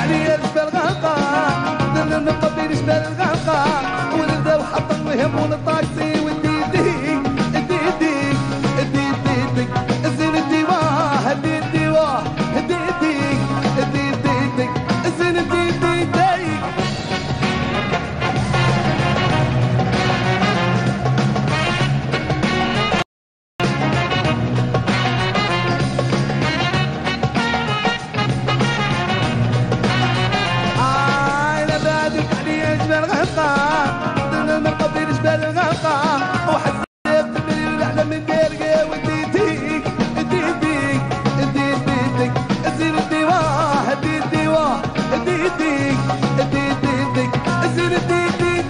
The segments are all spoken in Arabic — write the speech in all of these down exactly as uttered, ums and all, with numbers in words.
عليا جبال غرقا درنا نقبل جبال الغرقا ونبداو حطا ويهمونا الطاكسي وديديك ديديك ديديك زين الديواه ديديواه ديديك ديديك زين ديديك درنا من قبل جبال الغرقا وحسيت بالليل احلى من دارقه وديديك ديديك ديديك زين الديواه ديديواه ديديك ديديك زين ديديك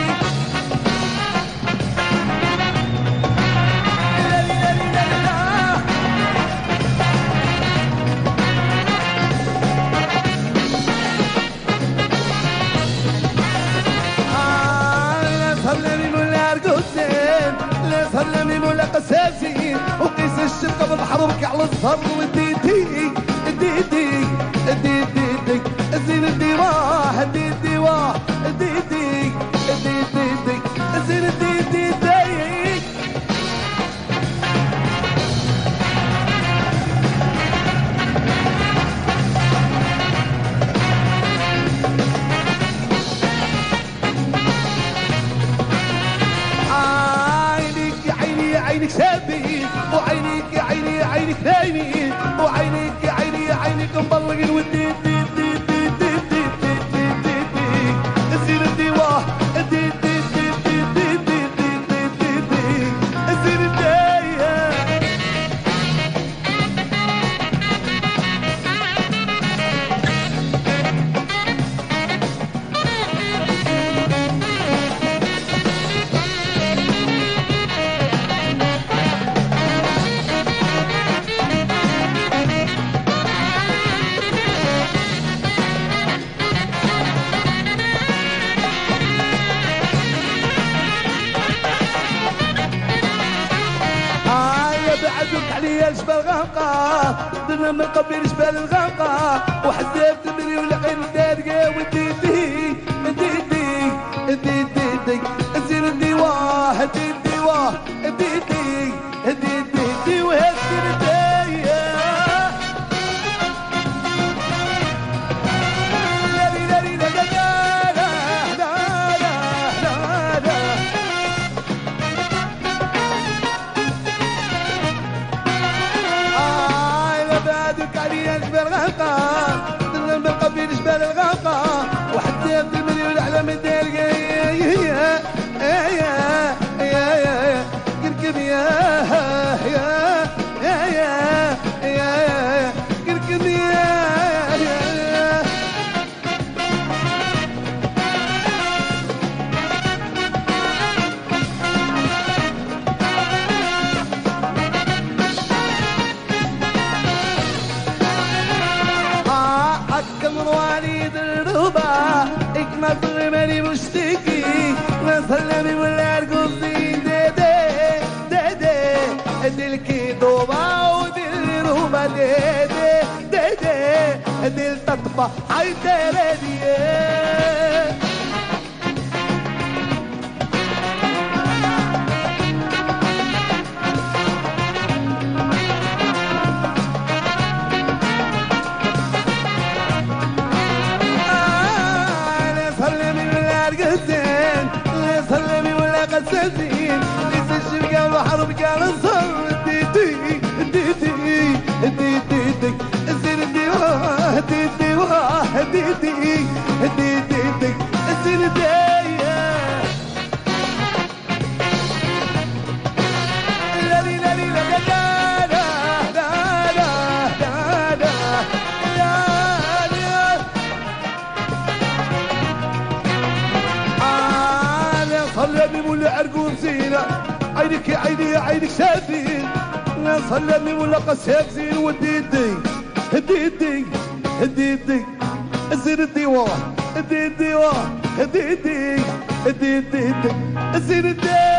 سلمي مولا قساسين وقيس الشرقة بالحربك على الظهر وديديك ديديك ديديك زين الديواه ديديواه ديديك ديديك زين ديديك عينك شابين وعينيك يا عيني يا عينك نايمين وعينيك يا عيني يا عينك مبلغين وديد ديد ديد ديد ديد ديد ديد ديد ديد زين الديواه ديد ديد ديد ديد ديد ديد ديد ديد ديد زين الدايه بعدك عليا جبال غرقا درنا من قبل جبال الغرقا وحسبت مني والعين دارقه وديديك ديديك ديديك زين الديواه ديديواه ديديك ديديك وهالزين الدايه لا لا لا لا لا لا لا لا عليا جبال غرقا درنا من قبل جبال الغرقا وحديت المليون على من دارقه يا يا يا يا يا كركب يا يا يا يا يا كركب يا يا مواليد الربا اكمل ماني مشتكي نسلمي ولا ارقصي ديدي ديدي دي الكيدوبا ودي الربا ديدي ديدي دي التطبع حيدي سلمي ولا قساسين ليس الشرقة والحرب كان الصر ديديك ديديك ديديك زين الديواه ديديواه ديديك ديديك زين الدايه لا لا لا لا لا لا لا لا صلمي ولا عرقون زينة عينك يا عيني يا عينك شافين صلمي ولا قساك زين وديدي ديدي ديدي زين الديواه ديدي ديدي ديدي زين الديواه